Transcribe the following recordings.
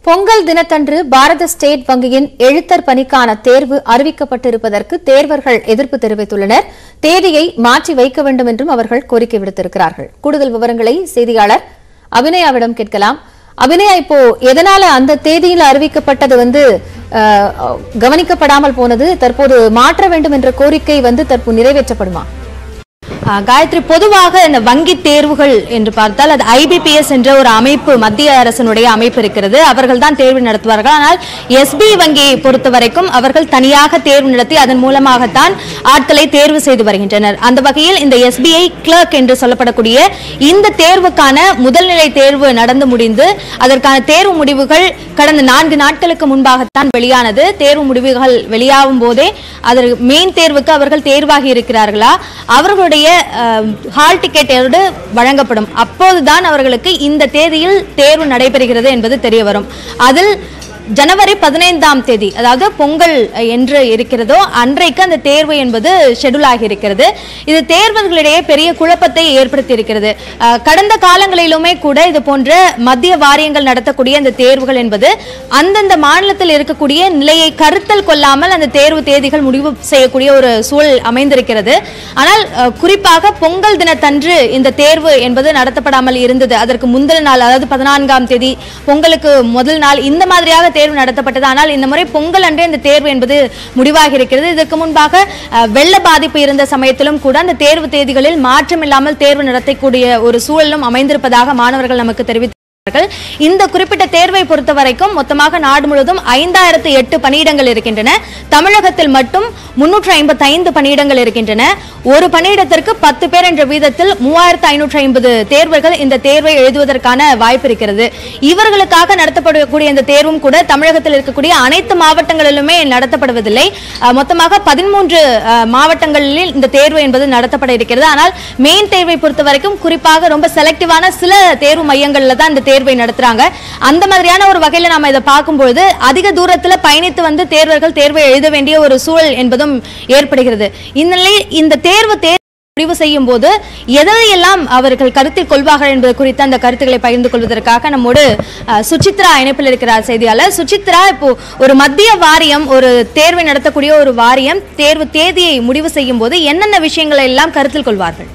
பொங்கல் தினத்தன்று பாரத ஸ்டேட் வங்கியின் எழுத்தர் பணிக்கான தேர்வு அறிவிக்கப்பட்டிருப்பதற்கு தேர்வர்கள் எதிர்ப்பு தெரிவித்துள்ளனர். தேதியை மாற்றி வைக்க வேண்டும் என்றும் அவர்கள் கோரிக்கை விடுத்திருக்கிறார்கள். கூடுதல் விவரங்களை செய்தியாளர் அபிநயாவிடம் கேட்கலாம். அபிநயா, இப்போ எதனால அந்த தேதியில் அறிவிக்கப்பட்டது கவனிக்கப்படாமல் போனது? தற்போது மாற்ற வேண்டும் என்ற கோரிக்கை தற்போது நிறைவேற்றப்படுமா? காயத்ரி, பொதுவாக இந்த வங்கி தேர்வுகள் என்று பார்த்தால் அது IBPS என்ற ஒரு அமைப்பு, மத்திய அரசினுடைய அமைப்பு இருக்கிறது. அவர்கள் தான் தேர்வு நடத்துவார்கள். ஆனால் SBI வங்கியை பொறுத்தவரைக்கும் அவர்கள் தனியாக தேர்வு நடத்தி அதன் மூலமாகத்தான் ஆட்களை தேர்வு செய்து வருகின்றனர். அந்த வகையில் இந்த SBI கிளர்க் என்று சொல்லப்படக்கூடிய இந்த தேர்வுக்கான முதல்நிலை தேர்வு நடந்து முடிந்து அதற்கான தேர்வு முடிவுகள் கடந்த 4 நாட்களுக்கு முன்பாகத்தான் வெளியானது. தேர்வு முடிவுகள் வெளியாகும் போதே அதற்கு மெயின் தேர்வுக்கு அவர்கள் தேர்வாகி இருக்கிறார்களா, அவர்களுடைய ஹால் டிக்கெட் வழங்கப்படும். அப்போதுதான் அவர்களுக்கு இந்த தேதியில் தேர்வு நடைபெறுகிறது என்பது தெரிய வரும். அதில் ஜனவரி 15ஆம் தேதி, அதாவது பொங்கல் என்று இருக்கிறதோ அன்றைக்கு அந்த தேர்வு என்பது ஷெட்யூல் ஆகி இருக்கிறது. இது தேர்வர்களிடையே பெரிய குழப்பத்தை ஏற்படுத்தி இருக்கிறது. கடந்த காலங்களிலுமே கூட இது போன்ற மத்திய வாரியங்கள் நடத்தக்கூடிய அந்த தேர்வுகள் என்பது அந்தந்த மாநிலத்தில் இருக்கக்கூடிய நிலையை கருத்தில் கொள்ளாமல் அந்த தேர்வு தேதிகள் முடிவு செய்யக்கூடிய ஒரு சூழல் அமைந்திருக்கிறது. ஆனால் குறிப்பாக பொங்கல் தினத்தன்று இந்த தேர்வு என்பது நடத்தப்படாமல் இருந்தது. அதற்கு முந்தின நாள், அதாவது 14ஆம் தேதி பொங்கலுக்கு முதல் நாள் இந்த மாதிரியாக தேர்வு நடத்தப்பட்டது. ஆனால் இந்த முறை பொங்கல் அன்றே இந்த தேர்வு என்பது முடிவாகி இருக்கிறது. இதற்கு முன்பாக வெள்ள பாதிப்பு இருந்த சமயத்திலும் கூட அந்த தேர்வு தேதிகளில் மாற்றம் இல்லாமல் தேர்வு நடத்தக்கூடிய ஒரு சூழலும் அமைந்திருப்பதாக மாணவர்கள் நமக்கு தெரிவித்தார்கள். இந்த குறிப்பிட்ட தேர்வை பொறுத்த வரைக்கும் மொத்தமாக நாடு முழுவதும் 5008 பணியிடங்கள் இருக்கின்றன. தமிழகத்தில் மட்டும் 355 பணியிடங்கள் இருக்கின்றன. ஒரு பணியிடத்திற்கு 10 பேர் என்ற வீதத்தில் 3550 தேர்வர்கள் இந்த தேர்வை எழுதுவதற்கான வாய்ப்பு இருக்கிறது. இவர்களுக்காக நடத்தப்படக்கூடிய இந்த தேர்வும் கூட தமிழகத்தில் இருக்கக்கூடிய அனைத்து மாவட்டங்களிலுமே நடத்தப்படுவதில்லை. மொத்தமாக 13 மாவட்டங்களில் இந்த தேர்வு என்பது நடத்தப்பட இருக்கிறது. ஆனால் மெயின் தேர்வை பொறுத்த வரைக்கும் குறிப்பாக ரொம்ப செலக்டிவான சில தேர்வு மையங்கள்ல தான் இந்த தேர்வை நடத்துறாங்க. அந்த மாதிரியான ஒரு வகையில நாம இதை பார்க்கும்போது அதிக தூரத்துல பயணித்து தேர்வர்கள் தேர்வை எழுத வேண்டிய ஒரு சூழல் என்பதும் ஏற்படுகிறது. இந்த தேர்வு முடிவு செய்யும் போது எதையெல்லாம் அவர்கள் கருத்தில் கொள்வார்கள் என்பது குறித்து அந்த கருத்துக்களை பகிர்ந்து கொள்வதற்காக நம்மோடு சுசித்ரா இணைப்பில் இருக்கிறார் செய்தியாளர். சுசித்ரா, இப்போ ஒரு மத்திய வாரியம், ஒரு தேர்வை நடத்தக்கூடிய ஒரு வாரியம் தேர்வு தேதியை முடிவு செய்யும் போது என்னென்ன விஷயங்களை எல்லாம் கருத்தில் கொள்வார்கள்?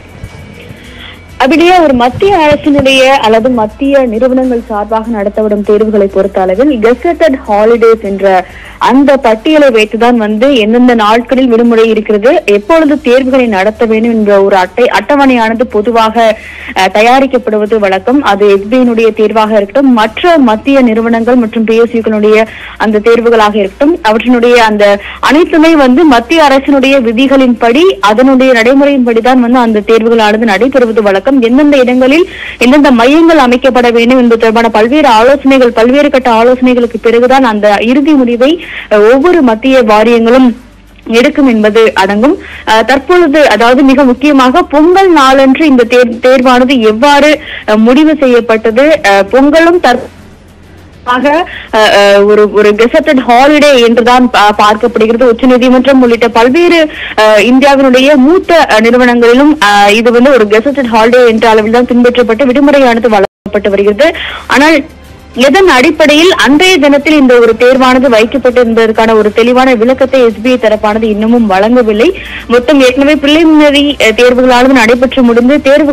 அப்படியே ஒரு மத்திய அரசினுடைய அல்லது மத்திய நிறுவனங்கள் சார்பாக நடத்தப்படும் தேர்வுகளை பொறுத்த அளவில் கெசட்டட் ஹாலிடேஸ் என்ற அந்த பட்டியலை வைத்துதான் எந்தெந்த நாட்களில் விடுமுறை இருக்கிறது, எப்பொழுது தேர்வுகளை நடத்த வேண்டும் என்ற ஒரு அட்டவணையானது பொதுவாக தயாரிக்கப்படுவது வழக்கம். அது SBI தேர்வாக இருக்கட்டும், மற்ற மத்திய நிறுவனங்கள் மற்றும் PSUக்களுடைய அந்த தேர்வுகளாக இருக்கட்டும், அவற்றினுடைய அந்த அனைத்துமே மத்திய அரசினுடைய விதிகளின்படி அதனுடைய நடைமுறையின்படிதான் அந்த தேர்வுகளானது நடைபெறுவது வழக்கம். எந்தெந்த இடங்களில் எந்தெந்த மையங்கள் அமைக்கப்பட வேண்டும் என்பது தொடர்பான பல்வேறு கட்ட ஆலோசனைகளுக்கு பிறகுதான் அந்த இறுதி முடிவை ஒவ்வொரு மத்திய வாரியங்களும் எடுக்கும் என்பது அடங்கும். தற்பொழுது, அதாவது மிக முக்கியமாக பொங்கல் நாளன்று இந்த தேர்வானது எவ்வாறு முடிவு செய்யப்பட்டது, பொங்கலும் ஒரு கெசட்டட் ஹாலிடே என்றுதான் பார்க்கப்படுகிறது. உச்சநீதிமன்றம் உள்ளிட்ட பல்வேறு இந்தியாவினுடைய மூத்த நிறுவனங்களிலும் இது ஒரு கெசட்டட் ஹாலிடே என்ற அளவில் தான் பின்பற்றப்பட்டு விடுமுறையானது வழங்கப்பட்டு வருகிறது. ஆனால் எதன் அடிப்படையில் அன்றைய தினத்தில் இந்த ஒரு தேர்வானது வைக்கப்பட்டிருந்ததற்கான ஒரு தெளிவான விளக்கத்தை SBI தரப்பானது இன்னமும் வழங்கவில்லை. மொத்தம் ஏற்கனவே பிரிலிமினரி தேர்வுகளானது நடைபெற்று முடிந்து தேர்வு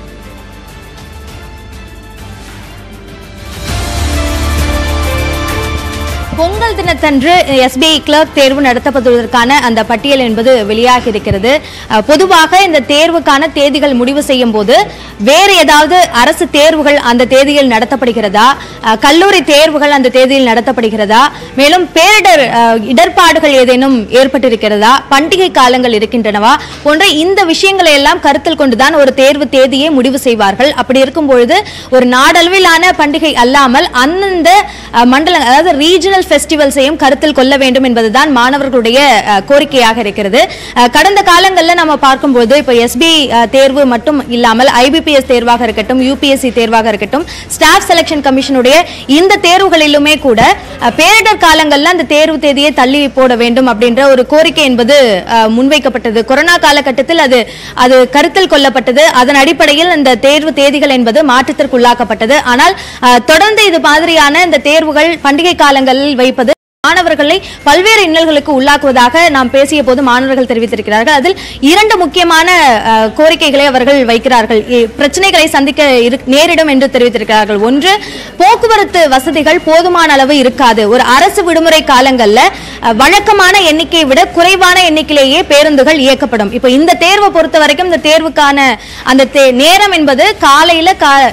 பொங்கல் தினத்தன்று SBI கிளர்க் தேர்வு நடத்தப்படுவதற்கான அந்த பட்டியல் என்பது வெளியாகி இருக்கிறது. பொதுவாக இந்த தேர்வுக்கான தேதிகள் முடிவு செய்யும் போது வேறு ஏதாவது அரசு தேர்வுகள் அந்த தேதியில் நடத்தப்படுகிறதா, கல்லூரி தேர்வுகள் அந்த தேதியில் நடத்தப்படுகிறதா, மேலும் பேரிடர் இடர்பாடுகள் ஏதேனும் ஏற்பட்டிருக்கிறதா, பண்டிகை காலங்கள் இருக்கின்றனவா போன்ற இந்த விஷயங்களை எல்லாம் கருத்தில் கொண்டுதான் ஒரு தேர்வு தேதியை முடிவு செய்வார்கள். அப்படி இருக்கும் பொழுது ஒரு நாடளவிலான பண்டிகை அல்லாமல் அந்தந்த மண்டல, அதாவது ரீஜனல் ரீஜனல் ஃபெஸ்டிவல்ஸையும் கருத்தில் கொள்ள வேண்டும் என்பதுதான் மாணவர்களுடைய கோரிக்கையாக இருக்கிறது. கடந்த காலங்களில் நம்ம பார்க்கும்போது இப்போ எஸ்பி தேர்வு மட்டும் இல்லாமல் IBPS தேர்வாக இருக்கட்டும், UPSC தேர்வாக இருக்கட்டும், ஸ்டாஃப் செலக்ஷன் கமிஷனுடைய இந்த தேர்வுகளிலுமே கூட பேரிடர் காலங்களில் அந்த தேர்வு தேதியை தள்ளி போட வேண்டும் அப்படின்ற ஒரு கோரிக்கை என்பது முன்வைக்கப்பட்டது. கொரோனா காலகட்டத்தில் அது கருத்தில் கொள்ளப்பட்டது. அதன் அடிப்படையில் இந்த தேர்வு தேதிகள் என்பது மாற்றத்திற்குள்ளாக்கப்பட்டது. ஆனால் தொடர்ந்து இது மாதிரியான இந்த தேர்வுகள் பண்டிகை காலங்களில் வைப்பது மாணவர்களை பல்வேறு இன்னல்களுக்கு உள்ளாக்குவதாக நாம் பேசிய போது மாணவர்கள் தெரிவித்திருக்கிறார்கள். அதில் 2 முக்கியமான கோரிக்கைகளை அவர்கள் வைக்கிறார்கள். பிரச்சனைகளை சந்திக்க நேரிடும் என்று தெரிவித்திருக்கிறார்கள். ஒன்று, போக்குவரத்து வசதிகள் போதுமான அளவு இருக்காது. ஒரு அரசு விடுமுறை காலங்களில் வழக்கமான எண்ணிக்கையை விட குறைவான எண்ணிக்கையிலேயே பேருந்துகள் இயக்கப்படும். இப்போ இந்த தேர்வை பொறுத்த வரைக்கும் இந்த தேர்வுக்கான அந்த நேரம் என்பது காலையில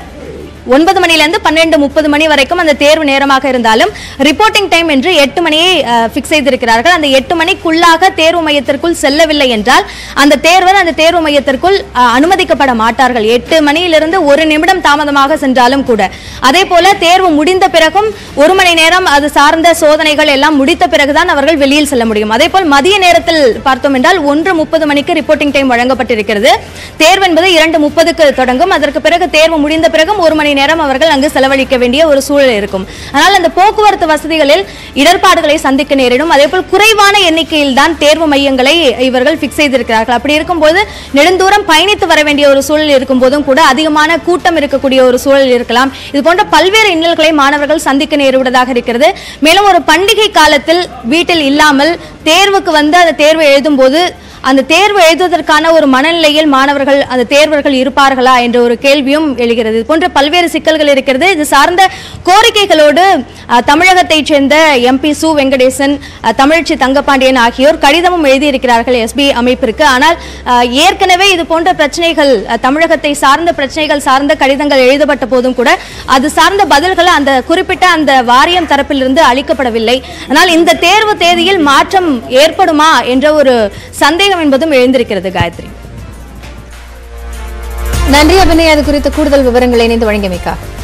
9 மணிலிருந்து 12:30 மணி வரைக்கும் அந்த தேர்வு நேரமாக இருந்தாலும் ரிப்போர்ட்டிங் டைம் என்று 8 மணியை பிக்ஸ் செய்திருக்கிறார்கள். அந்த 8 மணிக்குள்ளாக தேர்வு மையத்திற்குள் செல்லவில்லை என்றால் அந்த தேர்வர் அந்த தேர்வு மையத்திற்குள் அனுமதிக்கப்பட மாட்டார்கள். 8 மணியிலிருந்து 1 நிமிடம் தாமதமாக சென்றாலும் கூட. அதே போல தேர்வு முடிந்த பிறகும் 1 மணி நேரம் அது சார்ந்த சோதனைகள் எல்லாம் முடித்த பிறகுதான் அவர்கள் வெளியில் செல்ல முடியும். அதே போல் மதிய நேரத்தில் பார்த்தோம் என்றால் 1:30 மணிக்கு ரிப்போர்ட்டிங் டைம் வழங்கப்பட்டிருக்கிறது. தேர்வு என்பது 2:30க்கு தொடங்கும். அதற்கு பிறகு தேர்வு முடிந்த பிறகும் 1 மணி நேரம் அவர்கள் அங்கு செலவழிக்க வேண்டிய ஒரு சூழல் இருக்கும். ஆனால் அந்த போக்குவரத்து வசதிகளில் இடர்பாடுகளை சந்திக்க நேரிடும். அதேபோல் குறைவான எண்ணிக்கையில் தான் தேர்வு மையங்களை இவர்கள் பிக்ஸ் செய்திருக்கிறார்கள். அப்படி இருக்கும்போது நெடுந்தூரம் பயணித்து வர வேண்டிய ஒரு சூழல் இருக்கும் போதும் கூட அதிகமான கூட்டம் இருக்கக்கூடிய ஒரு சூழல் இருக்கலாம். இது போன்ற பல்வேறு இன்னல்களை மாணவர்கள் சந்திக்க நேரிடுவதாக இருக்கிறது. மேலும் ஒரு பண்டிகை காலத்தில் வீட்டில் இல்லாமல் தேர்வுக்கு வந்து அந்த தேர்வு எழுதும் போது அந்த தேர்வு எழுதுவதற்கான ஒரு மனநிலையில் மாணவர்கள் அந்த தேர்வர்கள் இருப்பார்களா என்ற ஒரு கேள்வியும் எழுகிறது. இது போன்ற பல்வேறு சிக்கல்கள் இருக்கிறது. இது சார்ந்த கோரிக்கைகளோடு தமிழகத்தைச் சேர்ந்த MP சு வெங்கடேசன், தமிழச்சி தங்கபாண்டியன் ஆகியோர் கடிதமும் எழுதியிருக்கிறார்கள் SB அமைப்பிற்கு. ஆனால் ஏற்கனவே இது போன்ற பிரச்சனைகள் தமிழகத்தை சார்ந்த பிரச்சனைகள் சார்ந்த கடிதங்கள் எழுதப்பட்ட போதும் கூட அது சார்ந்த பதில்கள் அந்த குறிப்பிட்ட அந்த வாரியம் தரப்பிலிருந்து அளிக்கப்படவில்லை. ஆனால் இந்த தேர்வு தேதியில் மாற்றம் ஏற்படுமா என்ற ஒரு சந்தேகம் என்பதும் எழுந்திருக்கிறது. காயத்ரி, நன்றி அபிநயா. அது குறித்த கூடுதல் விவரங்களை இணைந்து வழங்கியமைக்காக.